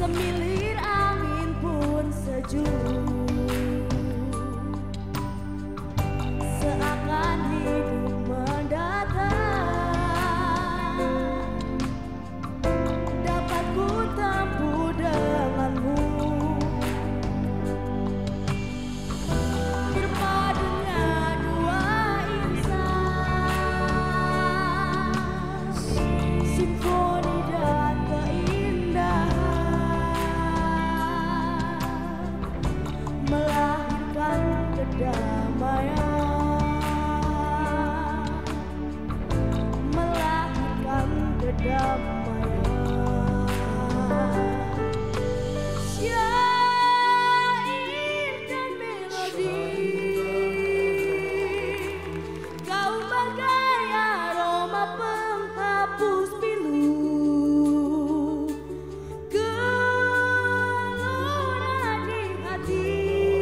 Semilir angin pun sejuk, seakan hidup mendatang dapat ku tempuh denganmu. Berpadunya dua insan, simfoni dan keindahan, melahirkan kedamaian, melahirkan kedamaian. Syair dan melodi, kau bagai aroma penghapus pilu, gelora di hati.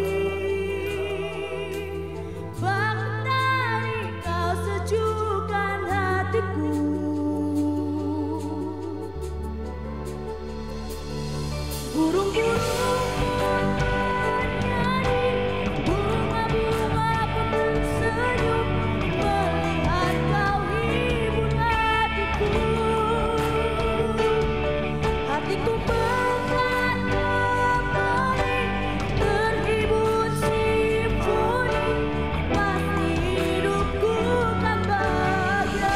Baktari kau sejukkan hatiku. Burung-burung pun bernyanyi, bunga-bunga pun senyum, melihat kau hibur hatiku. Hatiku pelan kembali, terhibur simfoni, pasti hidupku kan bahagia.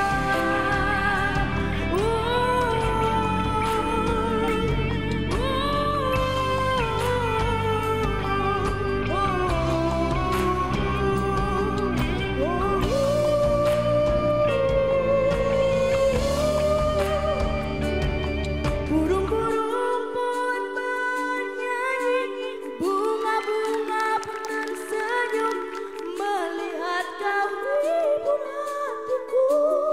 Burung-burung pun bernyanyi, bunga-bunga pun tersenyum, melihat kau hibur hatiku.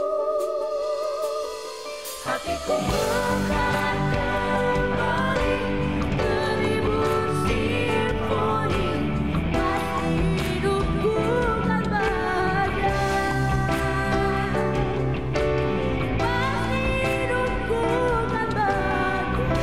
Hatiku pelan kembali, terhibur simfoni, pasti hidupku kan bahagia. Pasti hidupku kan bahagia.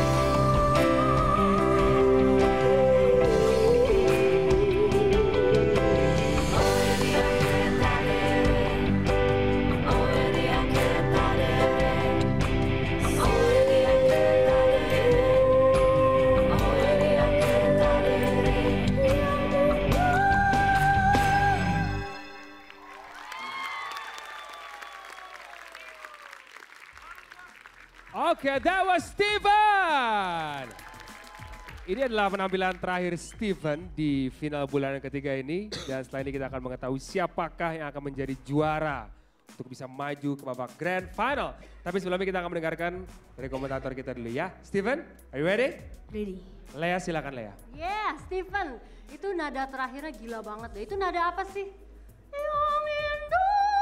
Oke, that was Steven. Ini adalah penampilan terakhir Steven di final bulanan ketiga ini. Dan setelah ini kita akan mengetahui siapakah yang akan menjadi juara untuk bisa maju ke babak grand final. Tapi sebelumnya kita akan mendengarkan dari komentator kita dulu ya. Steven, are you ready? Ready. Lea, silakan Lea. Yeah, Steven, itu nada terakhirnya gila banget deh. Itu nada apa sih? Yang Indo.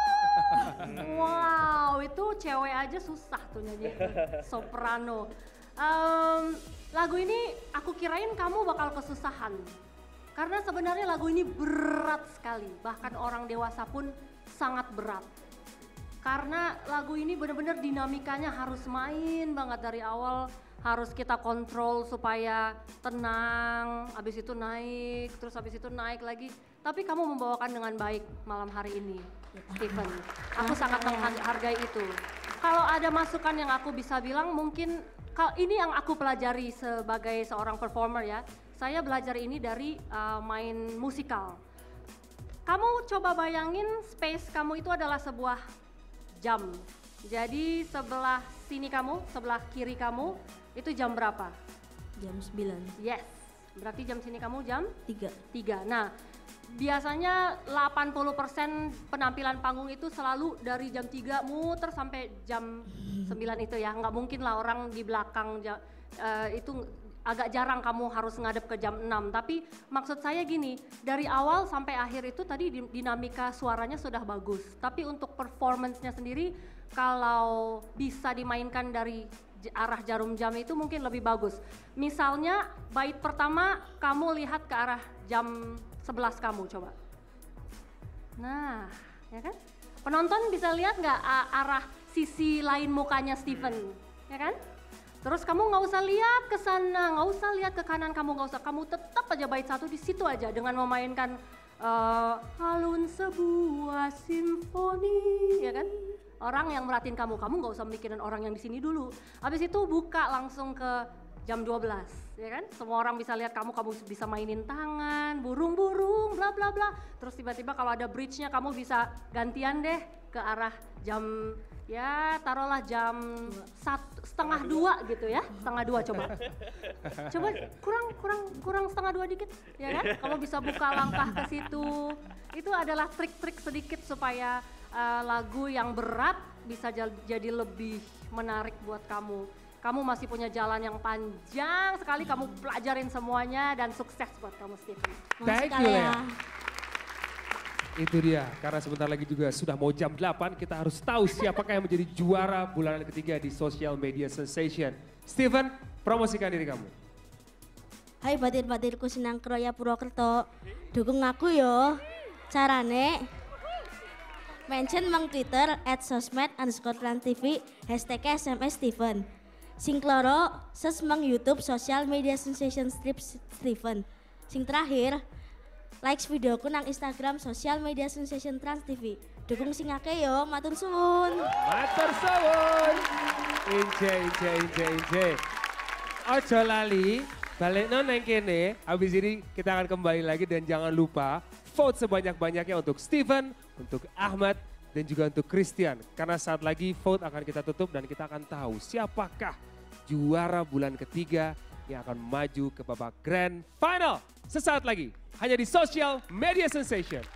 Wow, itu cewek aja susah tuh nyanyi soprano. Lagu ini aku kirain kamu bakal kesusahan. Karena sebenarnya lagu ini berat sekali. Bahkan orang dewasa pun sangat berat. Karena lagu ini benar-benar dinamikanya harus main banget dari awal. Harus kita kontrol supaya tenang, habis itu naik, terus habis itu naik lagi. Tapi kamu membawakan dengan baik malam hari ini, Steven. Aku sangat menghargai itu. Kalau ada masukan yang aku bisa bilang mungkin, ini yang aku pelajari sebagai seorang performer ya. Saya belajar ini dari main musikal. Kamu coba bayangin space kamu itu adalah sebuah jam. Jadi sebelah sini kamu, sebelah kiri kamu, itu jam berapa? Jam 9. Yes, berarti jam sini kamu jam? 3. 3. Nah, biasanya 80% penampilan panggung itu selalu dari jam 3 muter sampai jam 9 itu ya. Nggak mungkin lah orang di belakang itu agak jarang kamu harus ngadep ke jam 6. Tapi maksud saya gini, dari awal sampai akhir itu tadi dinamika suaranya sudah bagus. Tapi untuk performance-nya sendiri kalau bisa dimainkan dari arah jarum jam itu mungkin lebih bagus. Misalnya bait pertama kamu lihat ke arah jam 11 kamu coba. Nah, ya kan? Penonton bisa lihat nggak arah sisi lain mukanya Steven, ya kan? Terus kamu nggak usah lihat ke sana, nggak usah lihat ke kanan, kamu nggak usah. Kamu tetap aja bait satu di situ aja dengan memainkan alun sebuah simfoni, ya kan? Orang yang merhatiin kamu nggak usah mikirin orang yang di sini dulu. Habis itu buka langsung ke jam 12, ya kan? Semua orang bisa lihat kamu bisa mainin tangan, burung-burung, bla bla bla. Terus tiba-tiba kalau ada bridge-nya kamu bisa gantian deh ke arah jam, ya taruhlah jam 1:30 gitu ya, 1:30 coba. Coba kurang 1:30 dikit, ya kan? Kamu bisa buka langkah ke situ. Itu adalah trik-trik sedikit supaya lagu yang berat bisa jadi lebih menarik buat kamu. Kamu masih punya jalan yang panjang sekali, kamu pelajarin semuanya dan sukses buat kamu, Steven. Thank you, Lea. Itu dia, karena sebentar lagi juga sudah mau jam 8, kita harus tahu siapakah yang menjadi juara bulanan ketiga di Social Media Sensation. Steven, promosikan diri kamu. Hai batir-batirku senang Kroya Purwokerto, dukung aku yo. Carane mention mang Twitter @sosmed_trantv hashtag SMS Steven. Sing kloro ses mang YouTube Social Media Sensation Steven. Sing terakhir likes videoku nang Instagram Social Media Sensation Trans TV. Dukung sing akeh yo, matur suwun. Matur suwun. Ince. Ojo lali, balikno nang kene. Habis ini kita akan kembali lagi dan jangan lupa vote sebanyak-banyaknya untuk Steven, untuk Ahmad, dan juga untuk Christian. Karena saat lagi vote akan kita tutup dan kita akan tahu siapakah juara bulan ketiga yang akan maju ke babak Grand Final. Sesaat lagi, hanya di Social Media Sensation.